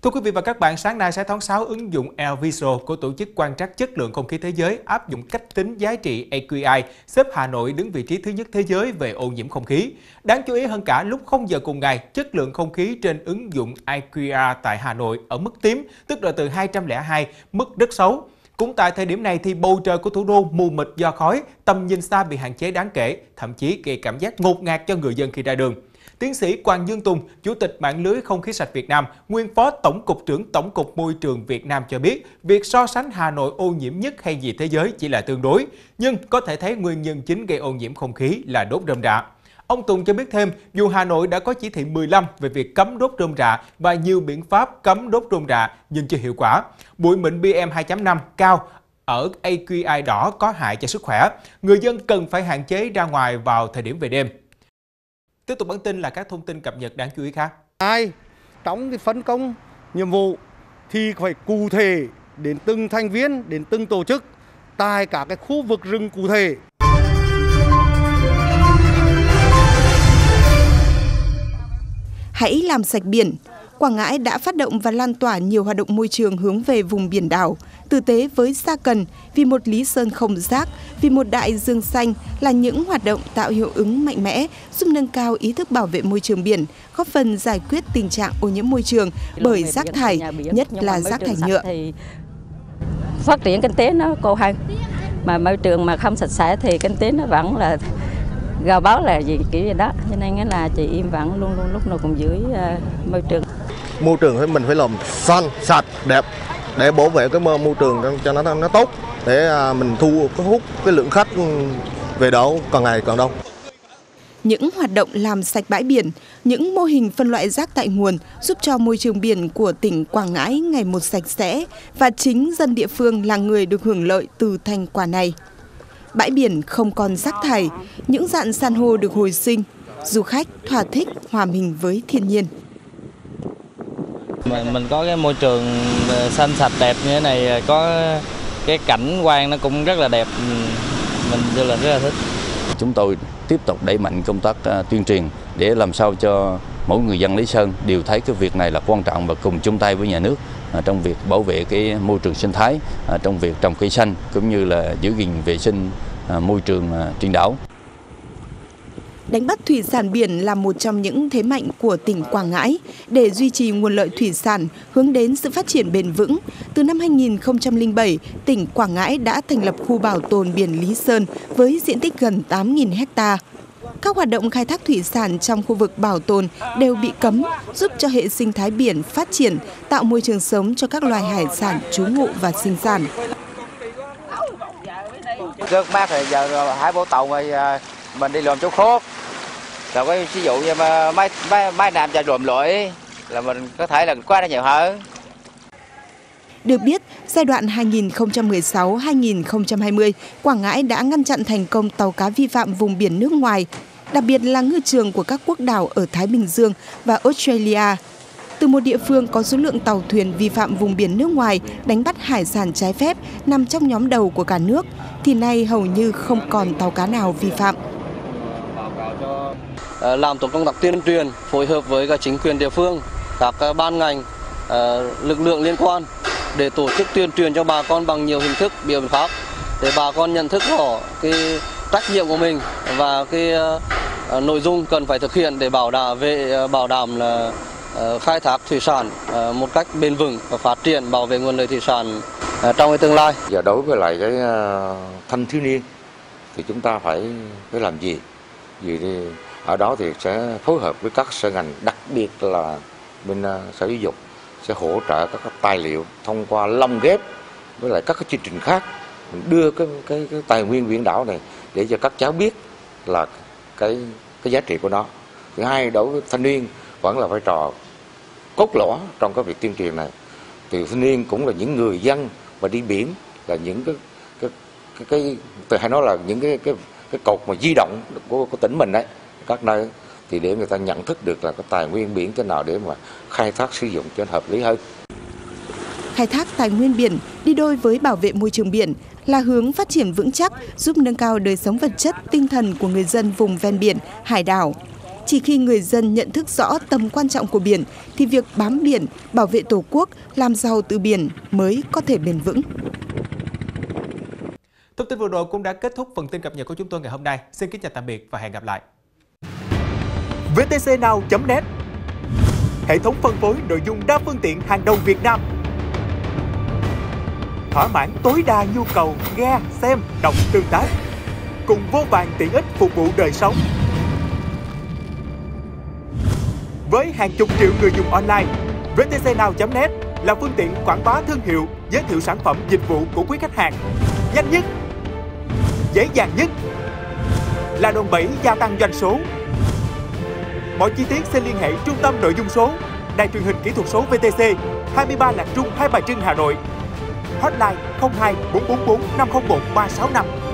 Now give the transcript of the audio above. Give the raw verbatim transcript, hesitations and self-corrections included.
Thưa quý vị và các bạn, sáng nay sáu tháng sáu, ứng dụng Elviso của Tổ chức Quan trắc Chất lượng Không khí Thế giới áp dụng cách tính giá trị a quy i xếp Hà Nội đứng vị trí thứ nhất thế giới về ô nhiễm không khí. Đáng chú ý hơn cả, lúc không giờ cùng ngày, chất lượng không khí trên ứng dụng i quy i tại Hà Nội ở mức tím, tức là từ hai trăm lẻ hai, mức rất xấu. Cũng tại thời điểm này thì bầu trời của thủ đô mù mịt do khói, tầm nhìn xa bị hạn chế đáng kể, thậm chí gây cảm giác ngột ngạt cho người dân khi ra đường. Tiến sĩ Quang Dương Tùng, Chủ tịch Mạng lưới Không khí sạch Việt Nam, nguyên Phó Tổng cục trưởng Tổng cục Môi trường Việt Nam cho biết, việc so sánh Hà Nội ô nhiễm nhất hay gì thế giới chỉ là tương đối, nhưng có thể thấy nguyên nhân chính gây ô nhiễm không khí là đốt rơm rạ. Ông Tùng cho biết thêm, dù Hà Nội đã có chỉ thị mười lăm về việc cấm đốt rơm rạ và nhiều biện pháp cấm đốt rơm rạ nhưng chưa hiệu quả. Bụi mịn pê em hai chấm năm cao ở a quy i đỏ có hại cho sức khỏe. Người dân cần phải hạn chế ra ngoài vào thời điểm về đêm. Tiếp tục bản tin là các thông tin cập nhật đáng chú ý khác. Ai trong cái phân công nhiệm vụ thì phải cụ thể đến từng thành viên, đến từng tổ chức tại các cái khu vực rừng cụ thể. Hãy làm sạch biển. Quảng Ngãi đã phát động và lan tỏa nhiều hoạt động môi trường hướng về vùng biển đảo, tử tế với gia cần, vì một Lý Sơn không rác, vì một đại dương xanh là những hoạt động tạo hiệu ứng mạnh mẽ, giúp nâng cao ý thức bảo vệ môi trường biển, góp phần giải quyết tình trạng ô nhiễm môi trường bởi rác thải, nhất là rác thải nhựa. Phát triển kinh tế nó cô hơn, mà môi trường mà không sạch sẽ thì kinh tế nó vẫn là gào báo là gì kiểu gì đó, cho nên là chị Im vẫn luôn luôn lúc nào cũng giữ uh, môi trường. Môi trường thì mình phải làm xanh, sạch, đẹp để bảo vệ cái môi trường cho nó nó tốt, để mình thu cái hút cái lượng khách về đó càng ngày càng đông. Những hoạt động làm sạch bãi biển, những mô hình phân loại rác tại nguồn giúp cho môi trường biển của tỉnh Quảng Ngãi ngày một sạch sẽ, và chính dân địa phương là người được hưởng lợi từ thành quả này. Bãi biển không còn rác thải, những rạn san hô được hồi sinh, du khách thỏa thích hòa mình với thiên nhiên. Mình, mình có cái môi trường xanh sạch đẹp như thế này, có cái cảnh quan nó cũng rất là đẹp, mình rất là rất là thích. Chúng tôi tiếp tục đẩy mạnh công tác tuyên truyền để làm sao cho mỗi người dân Lý Sơn đều thấy cái việc này là quan trọng và cùng chung tay với nhà nước trong việc bảo vệ cái môi trường sinh thái, trong việc trồng cây xanh cũng như là giữ gìn vệ sinh môi trường trên đảo. Đánh bắt thủy sản biển là một trong những thế mạnh của tỉnh Quảng Ngãi. Để duy trì nguồn lợi thủy sản, hướng đến sự phát triển bền vững, từ năm hai nghìn không trăm lẻ bảy, tỉnh Quảng Ngãi đã thành lập khu bảo tồn biển Lý Sơn với diện tích gần tám nghìn ha. Các hoạt động khai thác thủy sản trong khu vực bảo tồn đều bị cấm, giúp cho hệ sinh thái biển phát triển, tạo môi trường sống cho các loài hải sản trú ngụ và sinh sản. Trước mắt thì giờ hải bảo tồn rồi mình đi làm chỗ khốt, rồi cái ví dụ như mà mấy mấy mấy năm cho lùm lội là mình có thể là qua đó nhiều hơn. Được biết, giai đoạn hai nghìn không trăm mười sáu đến hai nghìn không trăm hai mươi, Quảng Ngãi đã ngăn chặn thành công tàu cá vi phạm vùng biển nước ngoài, đặc biệt là ngư trường của các quốc đảo ở Thái Bình Dương và Australia. Từ một địa phương có số lượng tàu thuyền vi phạm vùng biển nước ngoài đánh bắt hải sản trái phép nằm trong nhóm đầu của cả nước, thì nay hầu như không còn tàu cá nào vi phạm. Làm tốt công tác tuyên truyền, phối hợp với các chính quyền địa phương, các ban ngành, lực lượng liên quan để tổ chức tuyên truyền cho bà con bằng nhiều hình thức, biện pháp để bà con nhận thức rõ cái trách nhiệm của mình và cái nội dung cần phải thực hiện để bảo đảm về bảo đảm là khai thác thủy sản một cách bền vững và phát triển, bảo vệ nguồn lợi thủy sản trong cái tương lai. Giờ đối với lại cái thanh thiếu niên thì chúng ta phải phải làm gì? Vì thì ở đó thì sẽ phối hợp với các sở ngành, đặc biệt là bên Sở Giáo dục sẽ hỗ trợ các tài liệu thông qua lồng ghép với lại các cái chương trình khác, mình đưa cái, cái cái tài nguyên biển đảo này để cho các cháu biết là cái cái giá trị của nó. Thứ hai, đối với thanh niên vẫn là vai trò cốt lõi trong cái việc tuyên truyền này. Thì thanh niên cũng là những người dân mà đi biển, là những cái cái cái, cái từ hay nói là những cái cái cái cột mà di động của, của tỉnh mình đấy, các nơi, thì để người ta nhận thức được là cái tài nguyên biển thế nào để mà khai thác sử dụng cho hợp lý hơn. Khai thác tài nguyên biển đi đôi với bảo vệ môi trường biển là hướng phát triển vững chắc, giúp nâng cao đời sống vật chất, tinh thần của người dân vùng ven biển, hải đảo. Chỉ khi người dân nhận thức rõ tầm quan trọng của biển thì việc bám biển, bảo vệ Tổ quốc, làm giàu từ biển mới có thể bền vững. Thông tin vừa rồi cũng đã kết thúc phần tin cập nhật của chúng tôi ngày hôm nay. Xin kính chào tạm biệt và hẹn gặp lại. vê tê xê now chấm net, hệ thống phân phối nội dung đa phương tiện hàng đầu Việt Nam, thỏa mãn tối đa nhu cầu nghe, xem, đọc, tương tác, cùng vô vàn tiện ích phục vụ đời sống. Với hàng chục triệu người dùng online, vê tê xê now chấm net là phương tiện quảng bá thương hiệu, giới thiệu sản phẩm dịch vụ của quý khách hàng nhanh nhất, dễ dàng nhất, là đòn bẩy gia tăng doanh số. Mọi chi tiết xin liên hệ Trung tâm Nội dung số, Đài truyền hình kỹ thuật số vê tê xê, hai mươi ba Lạc Trung, Hai Bà Trưng, Hà Nội. Hotline không hai bốn bốn bốn năm không một ba sáu năm.